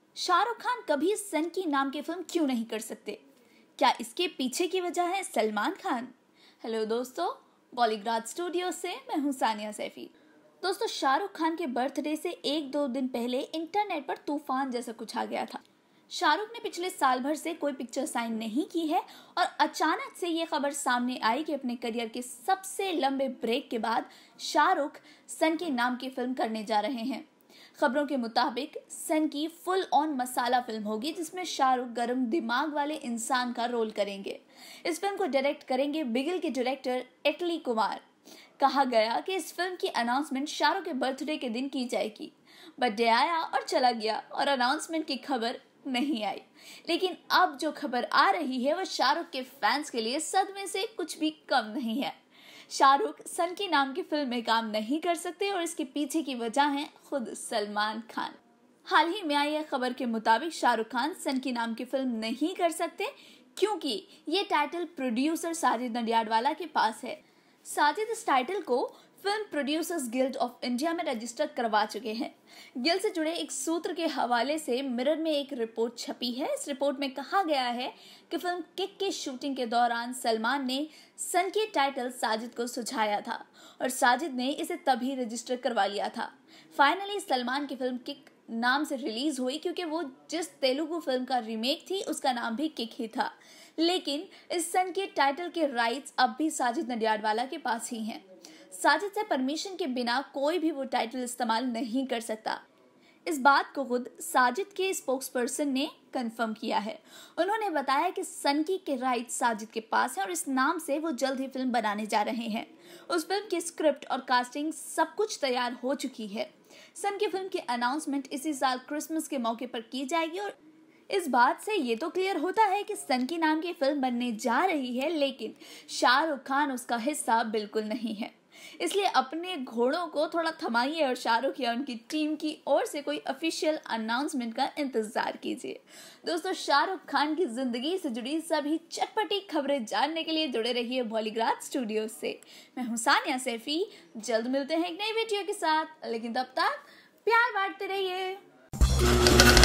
शाहरुख खान कभी सन की नाम की फिल्म क्यों नहीं कर सकते? क्या इसके पीछे की वजह है सलमान खान? हेलो दोस्तों, बॉलीग्राज स्टूडियो से मैं हूं सानिया सैफी। दोस्तों, शाहरुख खान के बर्थडे से एक दो दिन पहले इंटरनेट पर तूफान जैसा कुछ आ गया था। शाहरुख ने पिछले साल भर से कोई पिक्चर साइन नहीं की है और अचानक से ये खबर सामने आई कि अपने करियर के सबसे लंबे ब्रेक के बाद शाहरुख सन के नाम की फिल्म करने जा रहे हैं। खबरों के मुताबिक सन की फुल ऑन मसाला फिल्म होगी जिसमें शाहरुख गर्म दिमाग वाले इंसान का रोल करेंगे। इस फिल्म को डायरेक्ट करेंगे बिगिल के डायरेक्टर एटली कुमार। कहा गया कि इस फिल्म की अनाउंसमेंट शाहरुख के बर्थडे के दिन की जाएगी। बर्थडे आया और चला गया और अनाउंसमेंट की खबर नहीं आई। लेकिन अब जो खबर आ रही है वह शाहरुख के फैंस के लिए सदमे से कुछ भी कम नहीं है। शाहरुख सन की नाम की फिल्म में काम नहीं कर सकते और इसके पीछे की वजह है खुद सलमान खान। हाल ही में आई खबर के मुताबिक शाहरुख खान सन की नाम की फिल्म नहीं कर सकते क्योंकि ये टाइटल प्रोड्यूसर साजिद नडियाडवाला के पास है। साजिद इस टाइटल को film producers guild of India में रजिस्टर करवा चुके हैं। गिल्ड से जुड़े एक सूत्र के हवाले से मिरर में एक रिपोर्ट छपी है। इस रिपोर्ट में कहा गया है कि फिल्म किक की शूटिंग के दौरान सलमान ने सन की टाइटल साजिद को सुझाया था और साजिद ने इसे तभी रजिस्टर करवा लिया था। फाइनली सलमान की फिल्म किक नाम से रिलीज हुई क्योंकि वो जिस तेलुगु फिल्म का रीमेक थी उसका नाम भी किक ही था। लेकिन इस सन के टाइटल के राइट्स अब भी साजिद नडियाडवाला के पास ही हैं। साजिद से परमिशन के बिना कोई भी वो टाइटल इस्तेमाल नहीं कर सकता। इस बात को खुद साजिद के स्पोक्स पर्सन ने कंफर्म किया है। उन्होंने बताया कि सन की के राइट्स साजिद के पास है और इस नाम से वो जल्द ही फिल्म बनाने जा रहे हैं। उस फिल्म की स्क्रिप्ट और कास्टिंग सब कुछ तैयार हो चुकी है। सन की फिल्म की अनाउंसमेंट इसी साल क्रिसमस के मौके पर की जाएगी और इस बात से ये तो क्लियर होता है कि सन की नाम की फिल्म बनने जा रही है, लेकिन शाहरुख खान उसका हिस्सा बिल्कुल नहीं है। इसलिए अपने घोड़ों को थोड़ा थमाइए और शाहरुख या उनकी टीम की ओर से कोई ऑफिशियल अनाउंसमेंट का इंतजार कीजिए। दोस्तों, शाहरुख खान की जिंदगी से जुड़ी सभी चटपटी खबरें जानने के लिए जुड़े रहिए बॉलीग्राज स्टूडियो से। मैं हूं सानिया सैफी। जल्द मिलते हैं एक नई वीडियो के साथ, लेकिन तब तक प्यार बांटते रहिए।